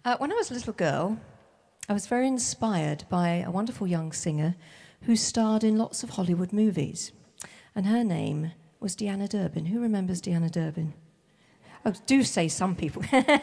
When I was a little girl, I was very inspired by a wonderful young singer who starred in lots of Hollywood movies. And her name was Deanna Durbin. Who remembers Deanna Durbin? Oh, do say some people.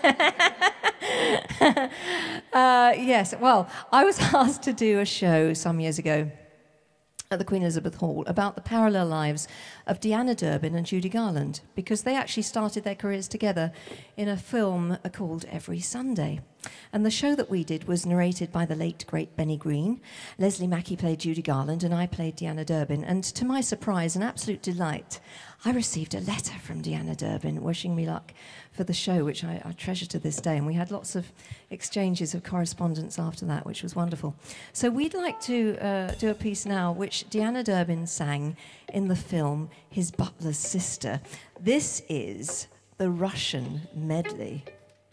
Yes, well, I was asked to do a show some years ago at the Queen Elizabeth Hall about the parallel lives of Deanna Durbin and Judy Garland, because they actually started their careers together in a film called Every Sunday. And the show that we did was narrated by the late, great Benny Green. Leslie Mackey played Judy Garland, and I played Deanna Durbin. And to my surprise and absolute delight, I received a letter from Deanna Durbin wishing me luck for the show, which I treasure to this day. And we had lots of exchanges of correspondence after that, which was wonderful. So we'd like to do a piece now which Deanna Durbin sang in the film His Butler's Sister. This is the Russian medley.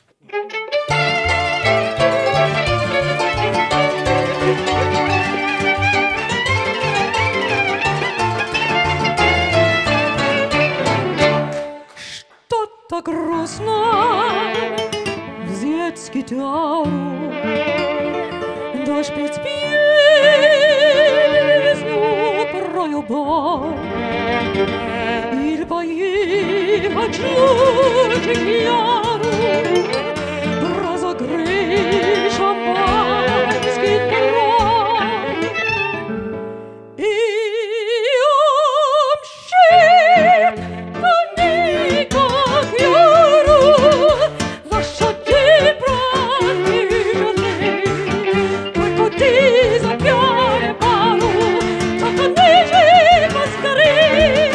Что-то грустно взять гитару, да спеть песню про любовь, или поехать жутик яру, разогреть шампанский трон и умчит никак яру лошади пробежали, только ты запьяни пару, только ниже поскорей.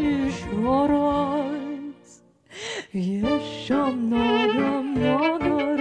Еще много-много